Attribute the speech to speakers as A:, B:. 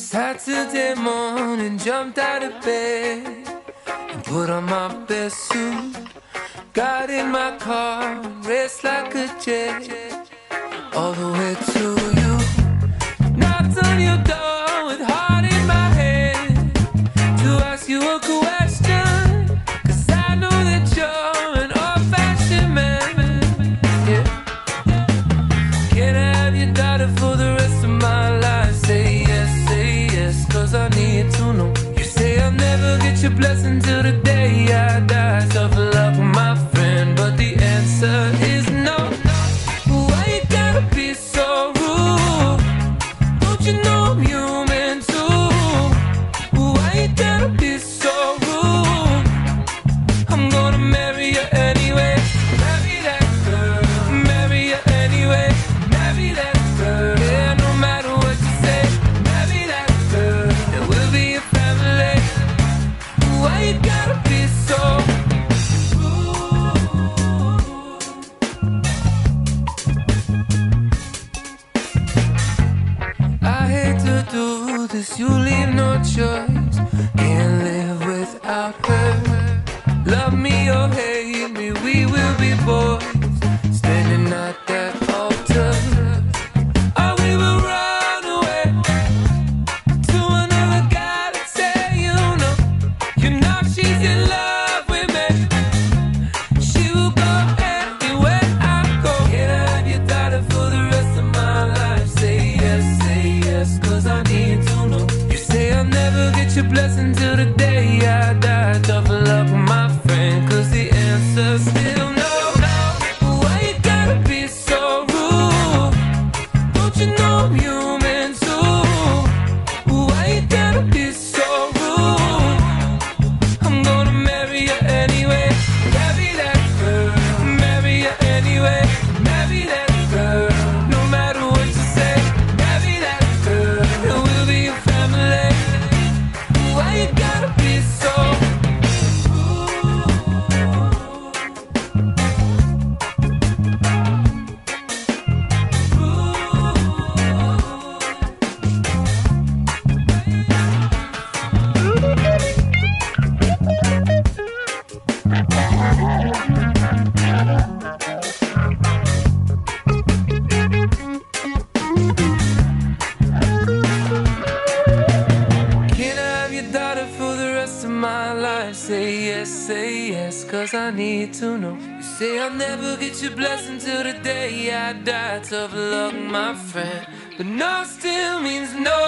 A: Saturday morning, jumped out of bed and put on my best suit. Got in my car, raced like a jet all the way to you. Knocked on your door with heart in my head to ask you a question, 'cause I know that you're an old-fashioned man. Yeah. Can I have your daughter for the rest of my life? Say yes, 'cause I need to know. You say I'll never get your blessing till the day I die. Tough luck, my friend, but the answer is no. Why you gotta be so rude? Don't you know I'm human too? Why you gotta be so rude? I'm gonna marry you anyway. Marry that girl. Marry you anyway. Marry that girl. Yeah, no matter what you say. Marry that girl. And we'll be a family. Why you gotta be so rude? I hate to do this, you leave no choice. Can't live without her. Love me or hate me, we will be boys standing at that altar. Or we will run away to another guy that say you know she's in love with me. She will go anywhere I go. Can I have your daughter for the rest of my life? Say yes, 'cause I need to know. You say I'll never get your blessing till the day I die. Tough luck, my friend, 'cause the answer's still no. Why you gotta be so rude? Don't you know I'm human too? Why you gotta be so rude? I'm gonna marry you anyway. Marry that girl. Marry you anyway. Marry that girl. No matter what you say. Marry that girl. And we'll be a family. Why you gotta be so Can I have your daughter for the rest of my life? Say yes, 'cause I need to know. You say I'll never get your blessing till the day I die. Tough luck, my friend, but no still means no.